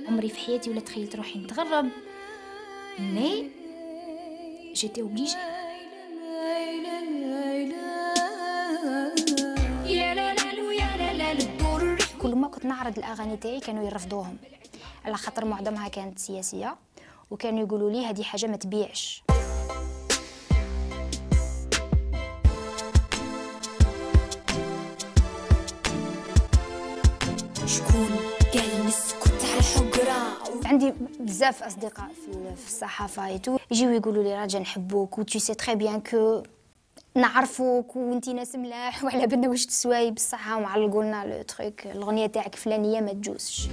عمري في حياتي ولا تخيلت روحي نتغرب، مي جيتي اوبليجي. كل ما كنت نعرض الاغاني تاعي كانوا يرفضوهم، على خاطر معظمها كانت سياسيه، وكانوا يقولوا لي هذه حاجه ما تبيعش. شكون قال نسكت على الحقره؟ عندي بزاف اصدقاء في الصحافه ايتو يجيو يقولوا لي راجل نحبوك و tu sais très bien que نعرفوك وانتي ناس ملاح وعلى بالنا واش تسواي بصحه، وعلقوا لنا لو تروك الاغنيه تاعك فلانيه ما تجوزش.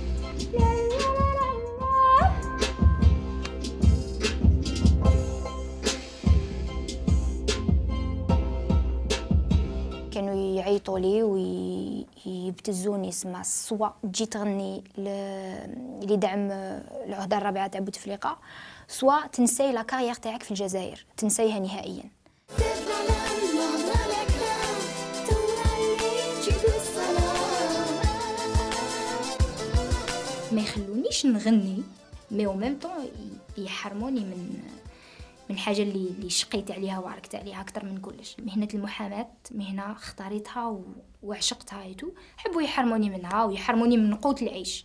كانوا يعيطوا لي ويبتزوني، سما سواء تجي تغني لدعم العهده الرابعه تاع بوتفليقه، سواء تنسي لا كارير تاعك في الجزائر، تنسيها نهائيا. ما يخلونيش نغني، مي او ميم طون يحرموني من حاجه اللي شقيت عليها وعركت عليها اكثر من كلش. مهنه المحاماه مهنه اختاريتها وعشقتها ايتو، حبوا يحرموني منها ويحرموني من قوت العيش.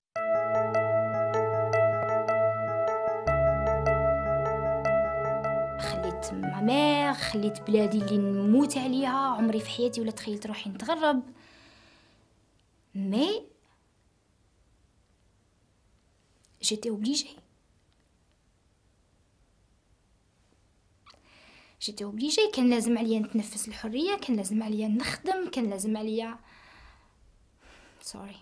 خليت مامير، خليت بلادي اللي نموت عليها، عمري في حياتي ولا تخيلت روحي نتغرب، مي j'étais obligée. كان لازم عليا نتنفس الحرية، كان لازم عليا نخدم، كان لازم عليا سوري.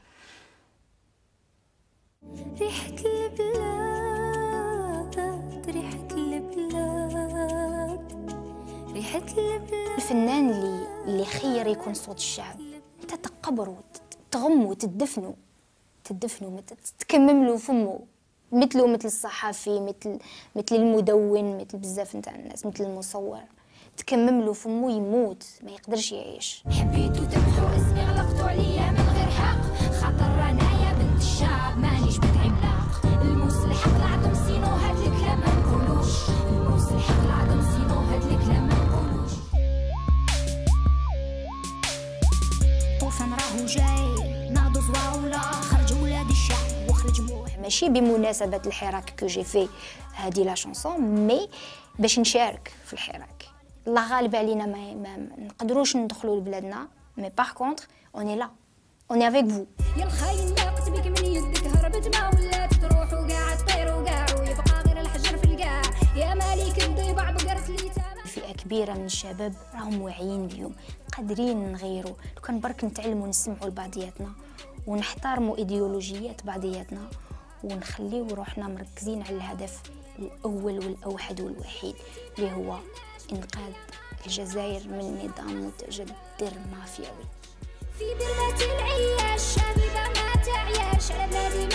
ريحة البلاد، ريحة البلاد، ريحة البلاد. الفنان اللي خير يكون صوت الشعب، انت تقبروا تغموا تدفنوا تكمم له فمه، مثل الصحفي، مثل المدون، مثل بزاف نتاع الناس، مثل المصور، تكمم له فمه يموت ما يقدرش يعيش. حبيتو تمحو اسمي غلقتو عليا من غير حق، خاطر انايا بنت الشعب مانيش بنت عملاق. المصلح العظم سينو هاد الكلام ما نقولوش، المصلح العظم سينو هاد الكلام ما نقولوش. طوفان راهو جاي ناضو زواولا، خرج ولاد الشعب وخرج موح. ماشي بمناسبة الحراك كو جي في هادي لا شانسون، مي باش نشارك في الحراك. الله غالب علينا ما نقدروش ندخلوا لبلادنا، مي باغ كونطخ اوني لا، اوني افيك فو. يا الخاين ضاقت بك من يدك، هربت ما ولات تروح وقاع تطير وقاع، ويبقى غير الحجر في القاع. يا مالك الضيبع بقرت لي تمام. فئة كبيرة من الشباب راهم واعيين اليوم، قادرين نغيروا، لو كان برك نتعلموا نسمعوا لبعضياتنا ونحترموا ايديولوجيات بعضياتنا، ونخليو روحنا مركزين على الهدف الأول والأوحد والوحيد اللي هو إنقاذ الجزائر من نظام متجدر مافياوي. في بلاد العياش شبيبة ما تعياش على بلادي